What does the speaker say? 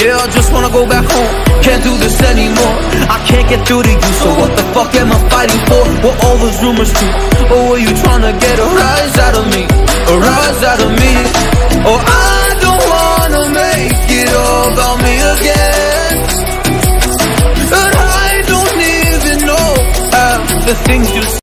Yeah, I just wanna go back home. Can't do this anymore. I can't get through to you, so what the fuck am I fighting for? Were all those rumors true? Or were you trying to get a rise out of me? A rise out of me? Oh, I don't wanna make it all about me again, but I don't even know half the things you